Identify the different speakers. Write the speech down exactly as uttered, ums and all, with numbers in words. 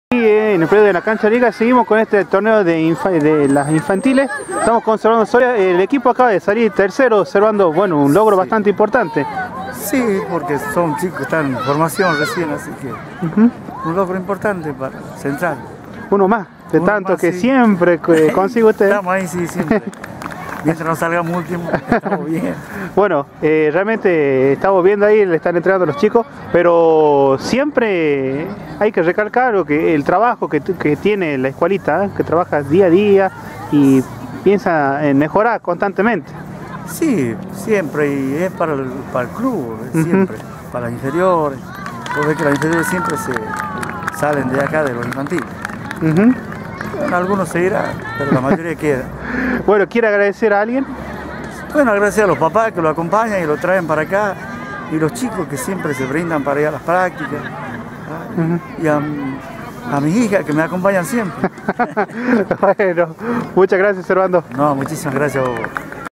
Speaker 1: Y en el predio de la cancha Liga seguimos con este torneo de, inf de las infantiles. Estamos con Servando Soria. El equipo acaba de salir tercero, observando, bueno, un logro sí. bastante importante.
Speaker 2: Sí, porque son chicos que están en formación recién, así que uh-huh. un logro importante para Central.
Speaker 1: Uno más, de
Speaker 2: Uno
Speaker 1: tanto
Speaker 2: más,
Speaker 1: que
Speaker 2: sí.
Speaker 1: siempre que consigue usted.
Speaker 2: Estamos ahí, sí, siempre. Mientras no salgamos último, estamos bien.
Speaker 1: Bueno, eh, realmente estamos viendo ahí, le están entrenando a los chicos, pero siempre hay que recalcar que el trabajo que, que tiene la escuelita, ¿eh? que trabaja día a día y piensa en mejorar constantemente.
Speaker 2: Sí, siempre, y es para el, para el club, siempre, uh-huh. para las inferiores. Vos ves que las inferiores siempre se salen de acá, de los infantiles. Uh-huh. Bueno, algunos se irán, pero la mayoría queda.
Speaker 1: Bueno, ¿quiere agradecer a alguien?
Speaker 2: Bueno, agradecer a los papás que lo acompañan y lo traen para acá, y los chicos que siempre se brindan para ir a las prácticas, uh-huh. y a, a mis hijas que me acompañan siempre.
Speaker 1: Bueno, muchas gracias, Servando.
Speaker 2: No, muchísimas gracias a vos.